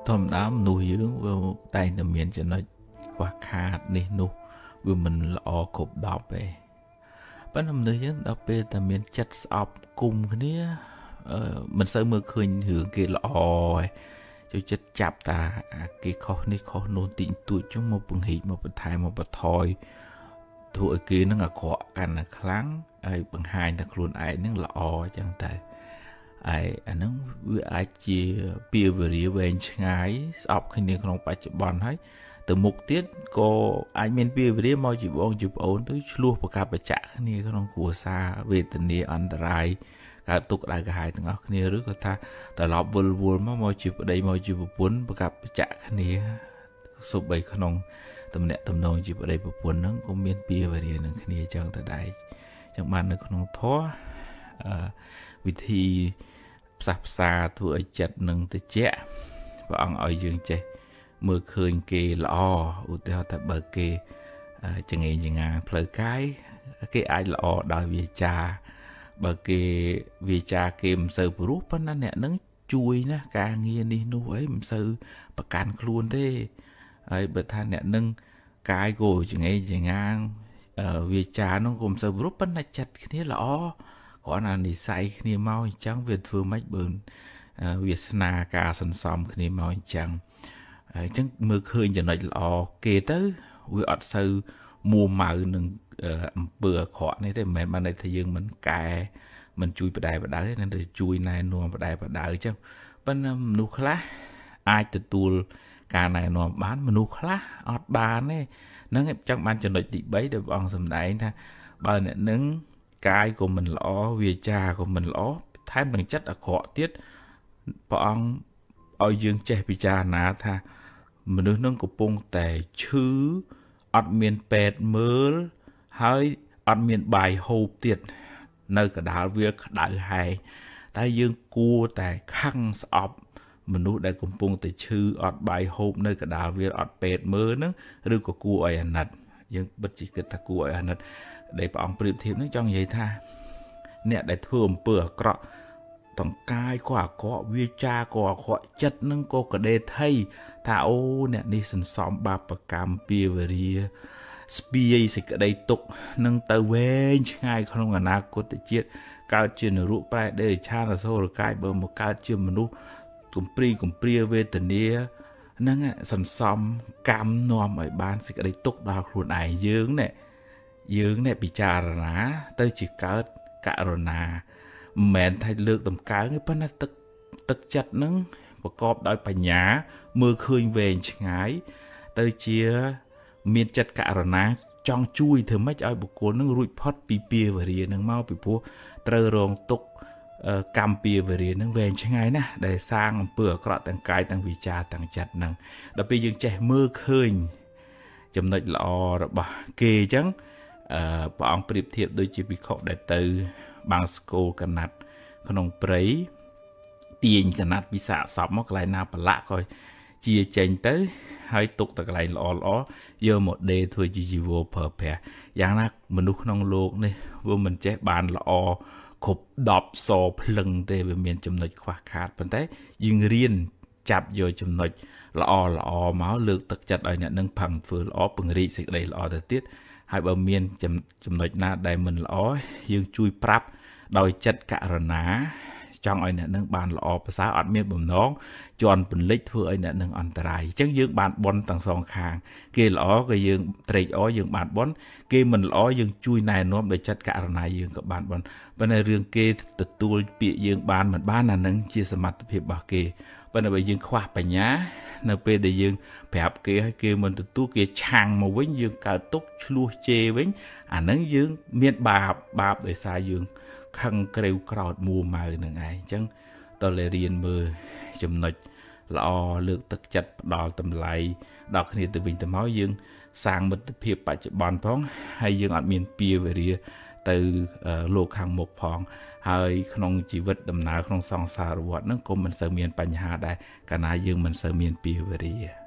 ធម្មតាមនុស្សយើងវាតែងតែមានចំណុចខ្វះខាតនេះនោះវាមិនល្អគ្រប់10ទេប៉ុន្តែមនុស្សយើងដល់ពេលតែមានចិត្តស្អប់គុំគ្នាមិនសូវមើលឃើញរឿងគេល្អទេចូលចិត្តចាប់តាគេខុសនេះខុសនោះទីទួចចឹងមកពង្រីកមកបន្ថែមមកបន្ថយធ្វើឲ្យគេនឹងអាក្រក់កាន់តែខ្លាំងហើយបង្ហាញតែខ្លួនឯងនឹងល្អចឹងតែអាហ្នឹងវាអាចជាពីវេរាវែងឆ្ងាយស្អប់គ្នាក្នុងបច្ចុប្បន្នហើយទៅមុខទៀតក៏អាចមានពីវេរាមកជាបងជាប្អូនទៅឆ្លោះប្រកាសបច្ចៈគ្នាក្នុងគ្រួសារវេទនាអន្តរាយកើតទុកដៅកាហាយទាំងអស់គ្នាឬក៏ថាត្រឡប់វល់មកជាប្តីមកជាប្រពន្ធប្រកាសបច្ចៈគ្នាសូម្បីក្នុងតំណែងតំណងជាប្តីប្រពន្ធហ្នឹងក៏មានពីវេរានឹងគ្នាចឹងទៅដែរចឹងបាននៅក្នុងធម៌វិធីផ្សះផ្សាធ្វើឲ្យចិត្តនឹងត្រជាក់ព្រះអង្គឲ្យយើងចេះមើលឃើញគេល្អឧទាហរណ៍ថាបើគេចងេងចងាផ្លូវកាយគេអាចល្អដោយវាចាបើគេវាចាគេមិនសូវព្រោះប៉ុន្តែអ្នកនឹងជួយណាការងារនេះនោះអីមិនសូវប្រកាន់ខ្លួនទេហើយបើថាអ្នកនឹងកាយក៏ចងេងចងាវាចានោះក៏មិនសូវព្រោះប៉ុន្តែចិត្តគ្នាល្អគ្រាន់តែនិស័យគ្នាមកអញ្ចឹងវាធ្វើម៉េចបើវាសនាការសន្សំគ្នាមកអញ្ចឹងអញ្ចឹងមើលឃើញចំណុចល្អគេទៅវាអត់សូវមួម៉ៅនឹងអំពើអាក្រក់នេះទេមិនមែនបានន័យថាយើងមិនកែមិនជួយបដៅទេនឹងទៅជួយណែនាំបដៅអញ្ចឹងប៉ុន្តែមនុស្សខ្លះអាចទទួលការណែនាំបានមនុស្សខ្លះអត់បានទេហ្នឹងអញ្ចឹងបានចំណុចទី3ដែលព្រះអង្គសម្ដែងថាបើអ្នកនឹងកាយក៏មិនល្អវាចាក៏មិនល្អថែមទាំងចិត្តអាក្រក់ទៀតព្រះអង្គឲ្យយើងចេះពិចារណាថាមនុស្សនឹងកំពុងតែឈឺអត់មានពេទ្យមើលហើយអត់មានបាយហូបទៀតនៅកណ្ដាលវាក្តៅហែងតែយើងគួរតែខឹងស្អប់មនុស្សដែលកំពុងតែឈឺអត់បាយហូបនៅកណ្ដាលវាអត់ពេទ្យមើលហ្នឹងឬក៏គួរឲ្យអាណិតយើងបិទជាគិតថាគួរឲ្យអាណិតដែលព្រះអង្គប្រៀបធៀបហ្នឹងចង់និយាយថាអ្នកដែលធ្វើអំពើអាក្រក់តង្កាយក៏អាក្រក់វាចាក៏អាក្រក់ចិត្តនឹងក៏កដេថៃថាអូអ្នកនេះសន្សំបាបកម្មពីវេរាស្ពាយសេចក្តីទុក្ខនឹងទៅវែងឆ្ងាយក្នុងអនាគតជាតិកើតជានរកប្រែដេរឆានអសូរកាយបើមកកើតជាមនុស្សកំព្រាវេទនានឹងសន្សំកម្មនាំឲ្យបានសេចក្តីទុក្ខដល់ខ្លួនឯងយើងនេះពិចារណាទៅជាកើតករុណាមិនមែនថាលើកតម្កើងទេប៉ុន្តែទឹកចិត្តនឹងប្រកបដោយបញ្ញាមើលឃើញវែងឆ្ងាយទៅជាមានចិត្តករុណាចង់ជួយធ្វើម៉េចឲ្យបុគ្គលនឹងរួចផុតពីពាវេរានឹងមកពីព្រោះត្រូវរងទុក្ខកម្មពាវេរានឹងវែងឆ្ងាយណាស់ដែលសាងអំពើអាក្រក់ទាំងកាយទាំងវាចាទាំងចិត្តនឹងដល់ពេលយើងចេះមើលឃើញចំណុចល្អរបស់គេអញ្ចឹងព្រះអង្គប្រៀបធៀបដូចជាភិក្ខុដែលទៅបាំងស្គលកណាត់ក្នុងព្រៃទាញកណាត់វិសាកសពមកកន្លែងណាប្រឡាក់ក៏ជាចេញទៅហើយទុកតែកន្លែងល្អយកមកដេរធ្វើជាជីវរប្រើប្រាស់យ៉ាងណាមនុស្សក្នុងโลกនេះវាមិនចេះបានល្អគ្រប់10សភ្លឹងទេវាមានចំណុចខ្វះខាតប៉ុន្តែយើងរៀនចាប់យកចំណុចល្អមកលើកទឹកចិត្តឲ្យអ្នកនឹងផឹងធ្វើល្អពង្រីកសេចក្តីល្អទៅទៀតហើយបើមានចំណុចណាដែលមិនល្អយើងជួយប្រាប់ដោយចិត្តករុណាចង់ឲ្យអ្នកនឹងបានល្អប្រសើរអត់មានបំណងជន់ពន្លិចធ្វើឲ្យអ្នកនឹងអន្តរាយអញ្ចឹងយើងបានបន់ទាំងសងខាងគេល្អក៏យើងត្រេកអរយើងបានបន់គេមិនល្អយើងជួយណែនាំដោយចិត្តករុណាយើងក៏បានបន់ប៉ុន្តែរឿងគេទទួលពាក្យយើងបានមិនបានអានឹងជាសមត្ថភាពរបស់គេប៉ុន្តែបើយើងខ្វះបញ្ញានៅពេលដែលយើងប្រាប់គេឲ្យគេមិនទទួលគេឆាំងមកវិញយើងកើតទុកឆ្លោះជេរវិញអានឹងយើងមានបាបដោយសារយើងខឹងក្រេវក្រោតមួម៉ៅនឹងឯងអញ្ចឹងតើរៀនមើលចំណុចល្អលើកទឹកចិត្តផ្ដល់តម្លៃដល់គ្នាទៅវិញទៅមកយើងសាងមិត្តភាពបច្ចុប្បន្នផងហើយយើងអត់មានពាវេរាទៅលោកខាងមុខផងហើយក្នុងជីវិតដំណើរក្នុងសង្សារវដ្តហ្នឹងក៏មិនសូវមានបញ្ហាដែរកាលណាយើងមិនសូវមានពាវេរា